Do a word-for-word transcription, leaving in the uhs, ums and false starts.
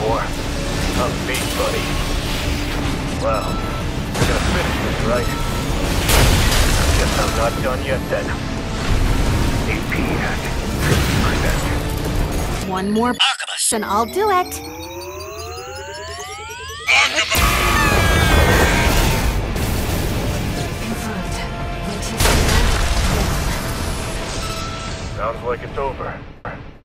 for? I'm me, buddy. Well, we're gonna finish this, right? I guess I'm not done yet, then. eighteen at fifty percent. One more Arquebus, and I'll do it. Sounds like it's over.